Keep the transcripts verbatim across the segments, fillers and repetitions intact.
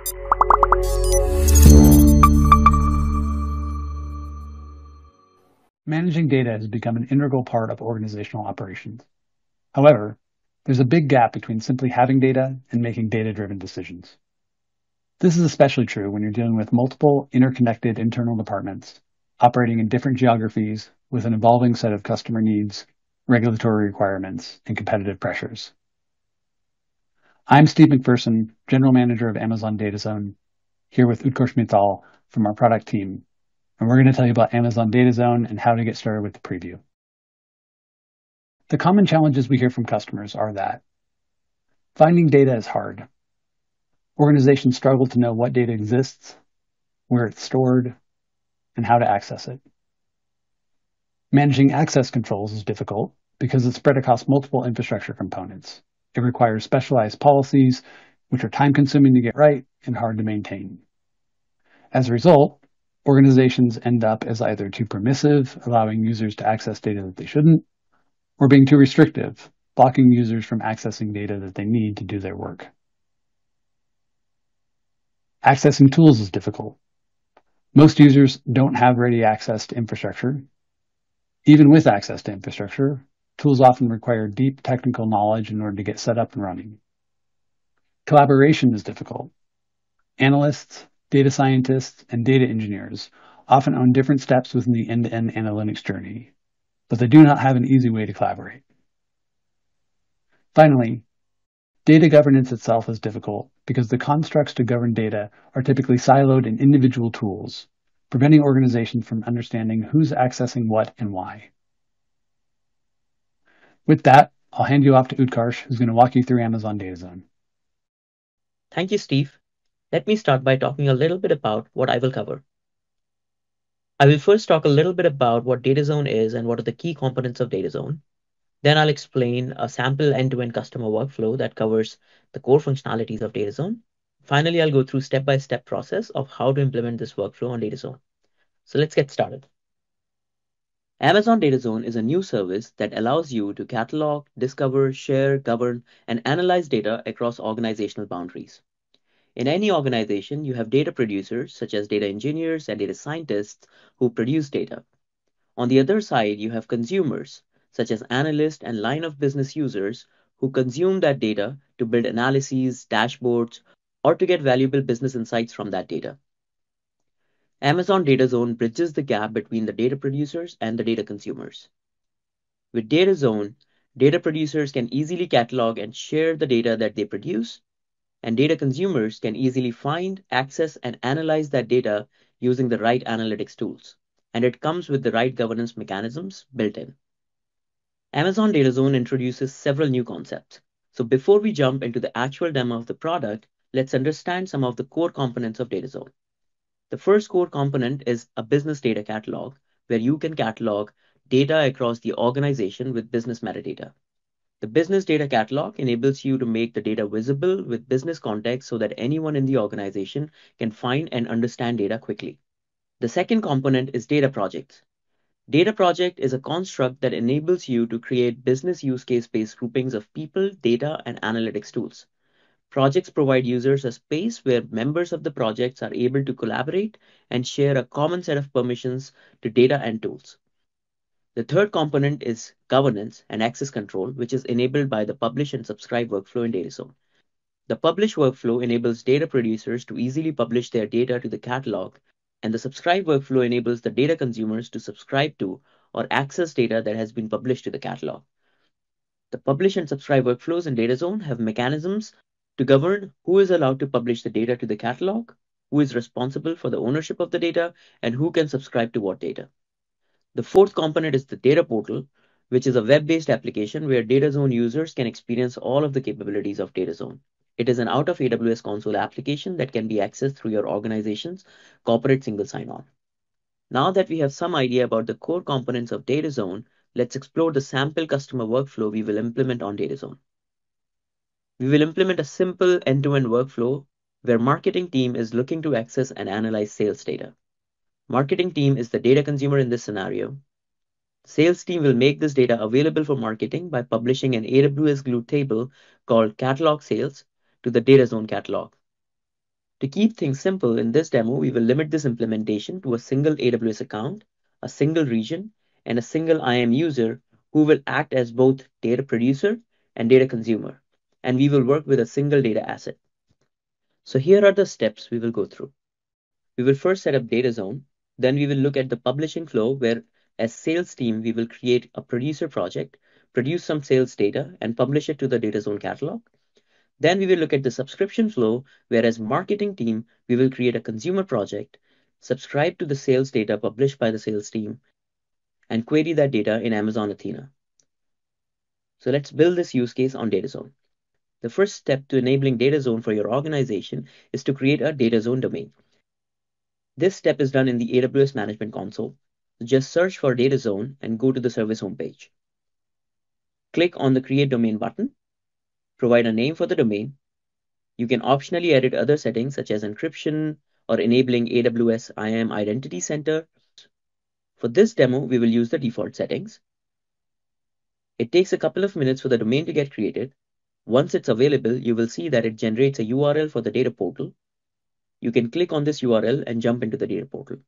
Managing data has become an integral part of organizational operations. However, there's a big gap between simply having data and making data-driven decisions. This is especially true when you're dealing with multiple interconnected internal departments operating in different geographies with an evolving set of customer needs, regulatory requirements, and competitive pressures. I'm Steve McPherson, General Manager of Amazon DataZone, here with Utkarsh Mittal from our product team, and we're going to tell you about Amazon DataZone and how to get started with the preview. The common challenges we hear from customers are that finding data is hard. Organizations struggle to know what data exists, where it's stored, and how to access it. Managing access controls is difficult because it's spread across multiple infrastructure components. It requires specialized policies, which are time-consuming to get right and hard to maintain. As a result, organizations end up as either too permissive, allowing users to access data that they shouldn't, or being too restrictive, blocking users from accessing data that they need to do their work. Accessing tools is difficult. Most users don't have ready access to infrastructure. Even with access to infrastructure, tools often require deep technical knowledge in order to get set up and running. Collaboration is difficult. Analysts, data scientists, and data engineers often own different steps within the end-to-end analytics journey, but they do not have an easy way to collaborate. Finally, data governance itself is difficult because the constructs to govern data are typically siloed in individual tools, preventing organizations from understanding who's accessing what and why. With that, I'll hand you off to Utkarsh, who's going to walk you through Amazon DataZone. Thank you, Steve. Let me start by talking a little bit about what I will cover. I will first talk a little bit about what DataZone is and what are the key components of DataZone. Then I'll explain a sample end-to-end customer workflow that covers the core functionalities of DataZone. Finally, I'll go through step-by-step process of how to implement this workflow on DataZone. So let's get started. Amazon DataZone is a new service that allows you to catalog, discover, share, govern, and analyze data across organizational boundaries. In any organization, you have data producers, such as data engineers and data scientists, who produce data. On the other side, you have consumers, such as analysts and line of business users, who consume that data to build analyses, dashboards, or to get valuable business insights from that data. Amazon DataZone bridges the gap between the data producers and the data consumers. With DataZone, data producers can easily catalog and share the data that they produce, and data consumers can easily find, access, and analyze that data using the right analytics tools, and it comes with the right governance mechanisms built in. Amazon DataZone introduces several new concepts. So before we jump into the actual demo of the product, let's understand some of the core components of DataZone. The first core component is a business data catalog, where you can catalog data across the organization with business metadata. The business data catalog enables you to make the data visible with business context so that anyone in the organization can find and understand data quickly. The second component is data projects. Data project is a construct that enables you to create business use case-based groupings of people, data, and analytics tools. Projects provide users a space where members of the projects are able to collaborate and share a common set of permissions to data and tools. The third component is governance and access control, which is enabled by the publish and subscribe workflow in DataZone. The publish workflow enables data producers to easily publish their data to the catalog, and the subscribe workflow enables the data consumers to subscribe to or access data that has been published to the catalog. The publish and subscribe workflows in DataZone have mechanisms to govern who is allowed to publish the data to the catalog, who is responsible for the ownership of the data, and who can subscribe to what data. The fourth component is the data portal, which is a web-based application where DataZone users can experience all of the capabilities of DataZone. It is an out-of-A W S console application that can be accessed through your organization's corporate single sign-on. Now that we have some idea about the core components of DataZone, let's explore the sample customer workflow we will implement on DataZone. We will implement a simple end-to-end workflow where marketing team is looking to access and analyze sales data. Marketing team is the data consumer in this scenario. Sales team will make this data available for marketing by publishing an A W S glue table called catalog sales to the DataZone catalog. To keep things simple, in this demo, we will limit this implementation to a single A W S account, a single region, and a single I A M user who will act as both data producer and data consumer, and we will work with a single data asset. So here are the steps we will go through. We will first set up DataZone, then we will look at the publishing flow where as sales team, we will create a producer project, produce some sales data, and publish it to the DataZone catalog. Then we will look at the subscription flow, whereas marketing team, we will create a consumer project, subscribe to the sales data published by the sales team, and query that data in Amazon Athena. So let's build this use case on DataZone. The first step to enabling DataZone for your organization is to create a DataZone domain. This step is done in the A W S Management Console. Just search for DataZone and go to the service homepage. Click on the Create Domain button, provide a name for the domain. You can optionally edit other settings such as encryption or enabling A W S I A M Identity Center. For this demo, we will use the default settings. It takes a couple of minutes for the domain to get created. Once it's available, you will see that it generates a U R L for the data portal. You can click on this U R L and jump into the data portal.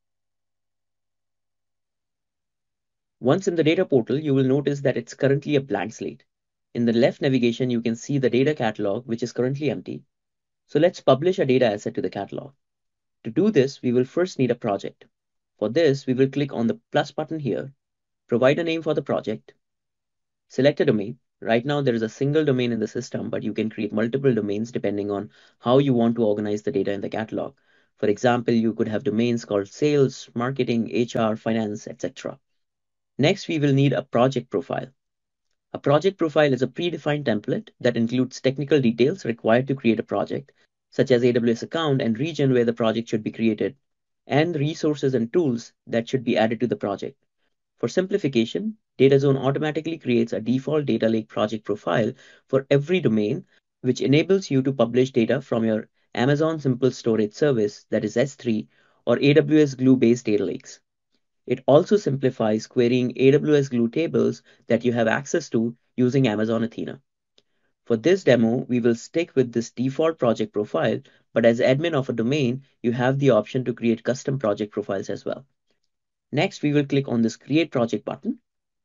Once in the data portal, you will notice that it's currently a blank slate. In the left navigation, you can see the data catalog, which is currently empty. So let's publish a data asset to the catalog. To do this, we will first need a project. For this, we will click on the plus button here, provide a name for the project, select a domain. Right now, there is a single domain in the system, but you can create multiple domains depending on how you want to organize the data in the catalog. For example, you could have domains called sales, marketing, H R, finance, et cetera. Next, we will need a project profile. A project profile is a predefined template that includes technical details required to create a project, such as A W S account and region where the project should be created, and resources and tools that should be added to the project. For simplification, DataZone automatically creates a default data lake project profile for every domain, which enables you to publish data from your Amazon Simple Storage Service, that is S three, or A W S Glue-based data lakes. It also simplifies querying A W S Glue tables that you have access to using Amazon Athena. For this demo, we will stick with this default project profile, but as admin of a domain, you have the option to create custom project profiles as well. Next, we will click on this Create Project button.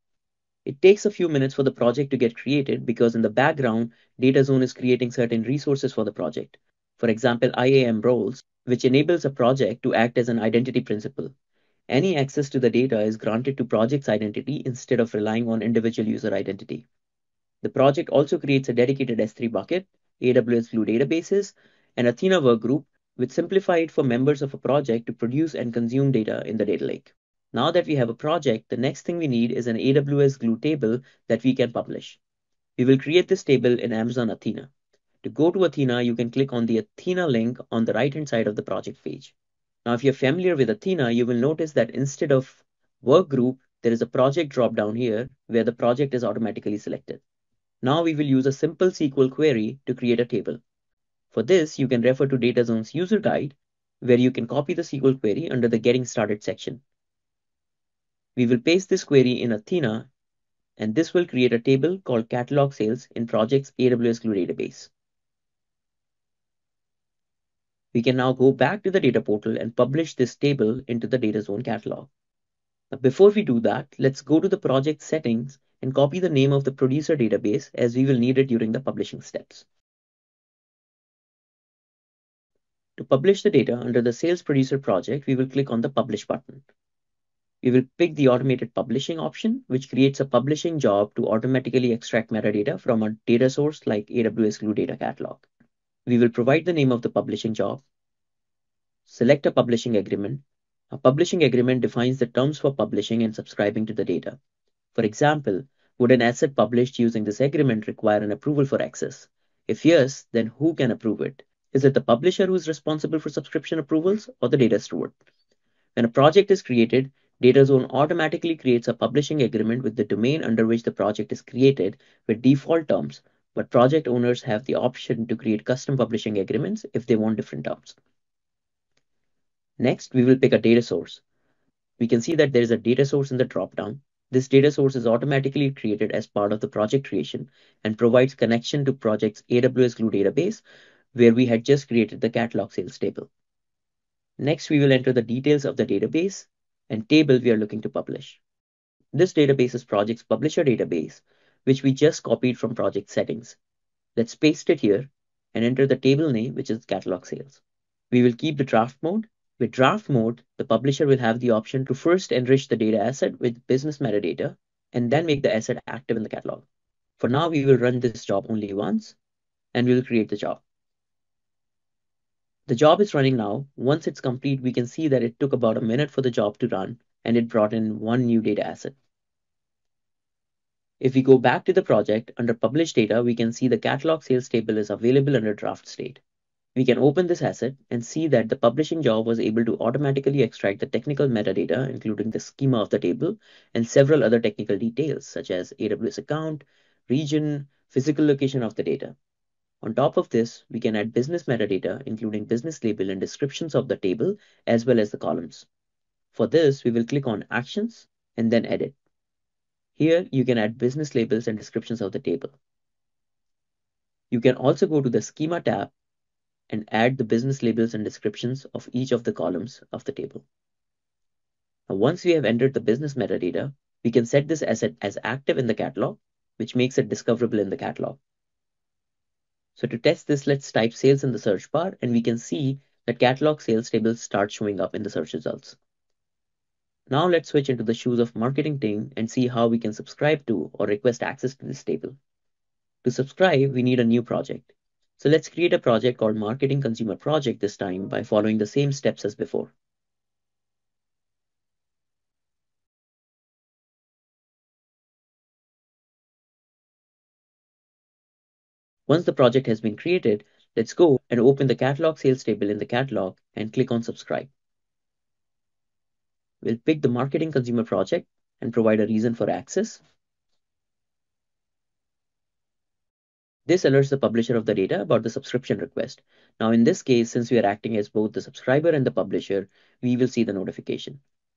It takes a few minutes for the project to get created because in the background, DataZone is creating certain resources for the project. For example, I A M roles, which enables a project to act as an identity principal. Any access to the data is granted to project's identity instead of relying on individual user identity. The project also creates a dedicated S three bucket, A W S Glue databases, and Athena workgroup, which simplify it for members of a project to produce and consume data in the data lake. Now that we have a project, the next thing we need is an A W S Glue table that we can publish. We will create this table in Amazon Athena. To go to Athena, you can click on the Athena link on the right-hand side of the project page. Now, if you're familiar with Athena, you will notice that instead of work group, there is a project drop down here where the project is automatically selected. Now we will use a simple S Q L query to create a table. For this, you can refer to DataZone's user guide, where you can copy the S Q L query under the Getting Started section. We will paste this query in Athena, and this will create a table called Catalog Sales in project's A W S Glue database. We can now go back to the data portal and publish this table into the DataZone catalog. Now, before we do that, let's go to the project settings and copy the name of the producer database as we will need it during the publishing steps. To publish the data under the Sales Producer project, we will click on the Publish button. We will pick the Automated Publishing option, which creates a publishing job to automatically extract metadata from a data source like A W S Glue Data Catalog. We will provide the name of the publishing job, select a publishing agreement. A publishing agreement defines the terms for publishing and subscribing to the data. For example, would an asset published using this agreement require an approval for access? If yes, then who can approve it? Is it the publisher who is responsible for subscription approvals or the data steward? When a project is created, DataZone automatically creates a publishing agreement with the domain under which the project is created with default terms, but project owners have the option to create custom publishing agreements if they want different terms. Next, we will pick a data source. We can see that there is a data source in the dropdown. This data source is automatically created as part of the project creation and provides connection to project's A W S Glue database, where we had just created the catalog sales table. Next, we will enter the details of the database and table we are looking to publish. This database is project's publisher database, which we just copied from project settings. Let's paste it here and enter the table name, which is catalog sales. We will keep the draft mode. With draft mode, the publisher will have the option to first enrich the data asset with business metadata and then make the asset active in the catalog. For now, we will run this job only once and we will create the job. The job is running now. Once it's complete, we can see that it took about a minute for the job to run and it brought in one new data asset. If we go back to the project, under published data, we can see the catalog sales table is available under draft state. We can open this asset and see that the publishing job was able to automatically extract the technical metadata, including the schema of the table and several other technical details such as A W S account, region, physical location of the data. On top of this, we can add business metadata, including business label and descriptions of the table, as well as the columns. For this, we will click on Actions and then Edit. Here, you can add business labels and descriptions of the table. You can also go to the Schema tab and add the business labels and descriptions of each of the columns of the table. Now, once we have entered the business metadata, we can set this asset as active in the catalog, which makes it discoverable in the catalog. So to test this, let's type sales in the search bar, and we can see that catalog sales tables start showing up in the search results. Now let's switch into the shoes of marketing team and see how we can subscribe to or request access to this table. To subscribe, we need a new project. So let's create a project called Marketing Consumer Project this time by following the same steps as before. Once the project has been created, let's go and open the catalog sales table in the catalog and click on subscribe. We'll pick the Marketing Consumer Project and provide a reason for access. This alerts the publisher of the data about the subscription request. Now in this case, since we are acting as both the subscriber and the publisher, we will see the notification.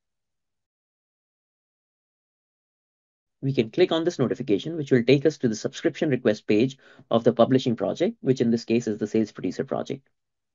We can click on this notification, which will take us to the subscription request page of the publishing project, which in this case is the Sales Producer project.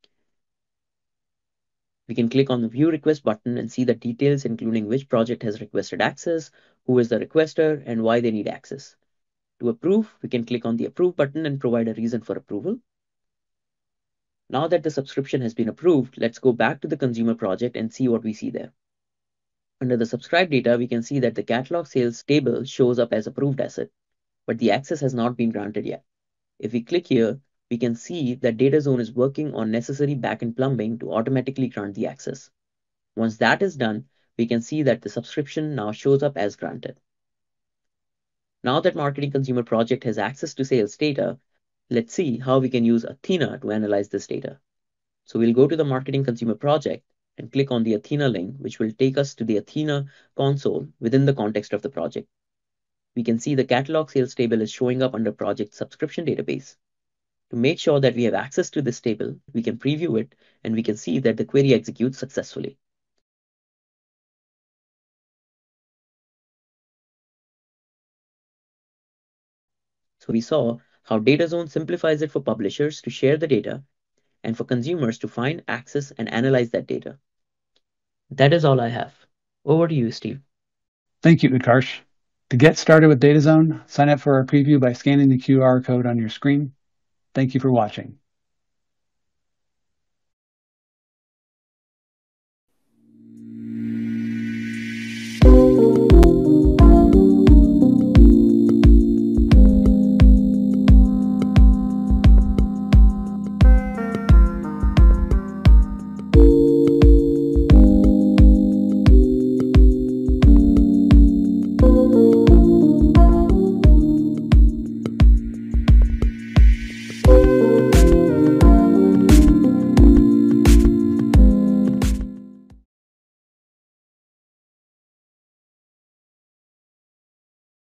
We can click on the View Request button and see the details, including which project has requested access, who is the requester, and why they need access. To approve, we can click on the Approve button and provide a reason for approval. Now that the subscription has been approved, let's go back to the consumer project and see what we see there. Under the subscribe data, we can see that the catalog sales table shows up as approved asset, but the access has not been granted yet. If we click here, we can see that DataZone is working on necessary backend plumbing to automatically grant the access. Once that is done, we can see that the subscription now shows up as granted. Now that Marketing Consumer Project has access to sales data, let's see how we can use Athena to analyze this data. So we'll go to the Marketing Consumer Project and click on the Athena link, which will take us to the Athena console within the context of the project. We can see the catalog sales table is showing up under project subscription database. To make sure that we have access to this table, we can preview it and we can see that the query executes successfully. So we saw how DataZone simplifies it for publishers to share the data and for consumers to find, access, and analyze that data. That is all I have. Over to you, Steve. Thank you, Utkarsh. To get started with DataZone, sign up for our preview by scanning the Q R code on your screen. Thank you for watching.